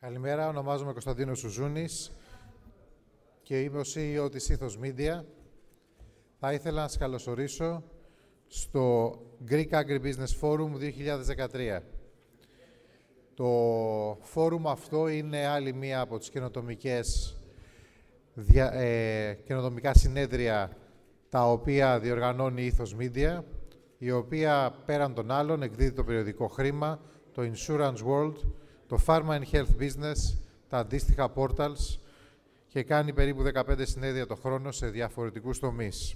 Καλημέρα, ονομάζομαι Κωνσταντίνος Σουζούνης και είμαι ο CEO της Ethos Media. Θα ήθελα να σας καλωσορίσω στο Greek Agribusiness Forum 2013. Το φόρουμ αυτό είναι άλλη μία από τις καινοτομικά συνέδρια τα οποία διοργανώνει η Ethos Media, η οποία πέραν των άλλων εκδίδει το περιοδικό Χρήμα, το Insurance World, το Pharma and Health Business, τα αντίστοιχα portals και κάνει περίπου 15 συνέδρια το χρόνο σε διαφορετικούς τομείς.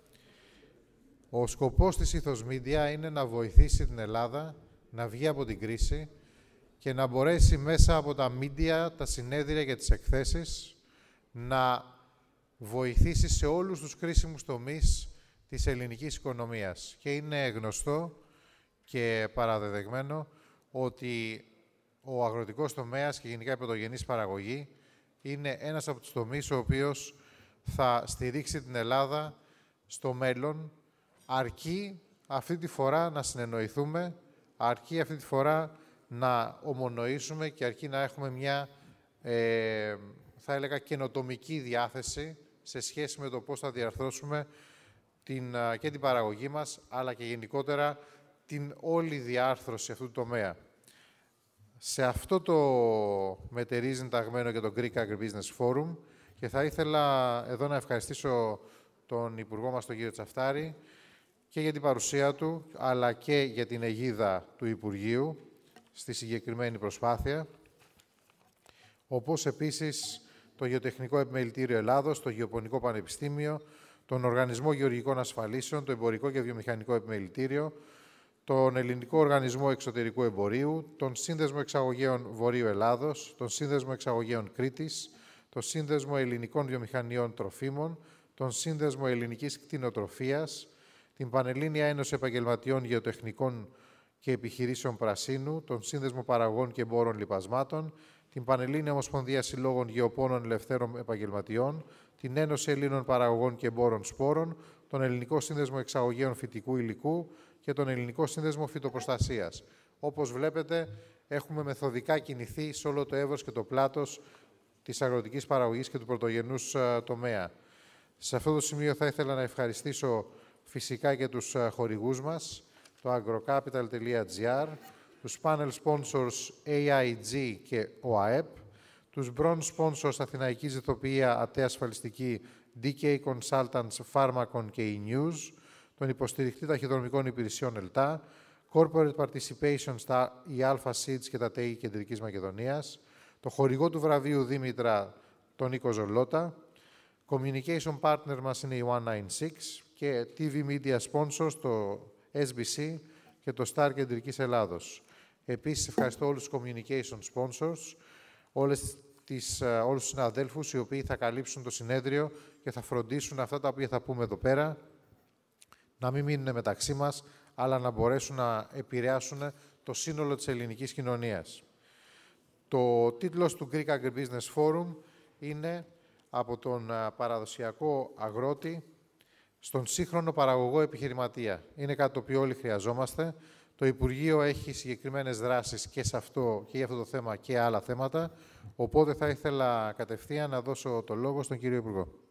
Ο σκοπός της Ethos Media είναι να βοηθήσει την Ελλάδα να βγει από την κρίση και να μπορέσει μέσα από τα media, τα συνέδρια και τις εκθέσεις να βοηθήσει σε όλους τους κρίσιμους τομείς της ελληνικής οικονομίας. Και είναι γνωστό και παραδεδεγμένο ότι ο αγροτικός τομέας και γενικά η πρωτογενής παραγωγή είναι ένας από τους τομείς ο οποίος θα στηρίξει την Ελλάδα στο μέλλον, αρκεί αυτή τη φορά να συνεννοηθούμε, αρκεί αυτή τη φορά να ομονοήσουμε και αρκεί να έχουμε μια, θα έλεγα, καινοτομική διάθεση σε σχέση με το πώς θα διαρθρώσουμε και την παραγωγή μας, αλλά και γενικότερα την όλη διάρθρωση αυτού του τομέα. Σε αυτό το μετερίζει ταγμένο και το Greek Agribusiness Forum και θα ήθελα εδώ να ευχαριστήσω τον Υπουργό μας, τον κύριο Τσαφτάρη, και για την παρουσία του, αλλά και για την αιγίδα του Υπουργείου στη συγκεκριμένη προσπάθεια, όπως επίσης το Γεωτεχνικό Επιμελητήριο Ελλάδος, το Γεωπονικό Πανεπιστήμιο, τον Οργανισμό Γεωργικών Ασφαλίσεων, το Εμπορικό και Βιομηχανικό Επιμελητήριο, τον Ελληνικό Οργανισμό Εξωτερικού Εμπορίου, τον Σύνδεσμο Εξαγωγέων Βορείου Ελλάδος, τον Σύνδεσμο Εξαγωγέων Κρήτης, τον Σύνδεσμο Ελληνικών Βιομηχανιών Τροφίμων, τον Σύνδεσμο Ελληνικής Κτηνοτροφίας, την Πανελλήνια Ένωση Επαγγελματιών Γεωτεχνικών και Επιχειρήσεων Πρασίνου, τον Σύνδεσμο Παραγωγών και Εμπόρων Λιπασμάτων, την Πανελλήνια Ομοσπονδία Συλλόγων Γεωπόνων Ελευθέρων Επαγγελματιών, την Ένωση Ελλήνων Παραγωγών και Εμπόρων Σπόρων, τον Ελληνικό Σύνδεσμο Εξαγωγέων Φυτικού Υλικού και τον Ελληνικό Σύνδεσμο Φυτοπροστασίας. Όπως βλέπετε, έχουμε μεθοδικά κινηθεί σε όλο το εύρος και το πλάτος της αγροτικής παραγωγής και του πρωτογενούς τομέα. Σε αυτό το σημείο θα ήθελα να ευχαριστήσω φυσικά και τους χορηγούς μας, το agrocapital.gr, τους panel sponsors AIG και ΟΑΕΠ, τους bronze sponsors Αθηναϊκή Ζηθοποιία, ΑΤΕ Ασφαλιστική, DK Consultants, Pharmacon και eNews, τον υποστηρικτή ταχυδρομικών υπηρεσιών ΕΛΤΑ, Corporate Participation στα ΙΑΛΦΑ Seeds και τα ΤΕΙ Κεντρικής Μακεδονίας, το χορηγό του βραβείου Δήμητρα, τον Νίκο Ζολότα, Communication Partner μας είναι η 196 και TV Media Sponsors, το SBC και το Star Κεντρικής Ελλάδος. Επίσης, ευχαριστώ όλους τους Communication Sponsors, όλους τους συναδέλφους οι οποίοι θα καλύψουν το συνέδριο και θα φροντίσουν αυτά τα οποία θα πούμε εδώ πέρα να μην μείνουν μεταξύ μας, αλλά να μπορέσουν να επηρεάσουν το σύνολο της ελληνικής κοινωνίας. Το τίτλος του Greek Agribusiness Forum είναι «Από τον παραδοσιακό αγρότη στον σύγχρονο παραγωγό επιχειρηματία». Είναι κάτι το οποίο όλοι χρειαζόμαστε. Το Υπουργείο έχει συγκεκριμένες δράσεις και για αυτό το θέμα και άλλα θέματα, οπότε θα ήθελα κατευθείαν να δώσω το λόγο στον κύριο Υπουργό.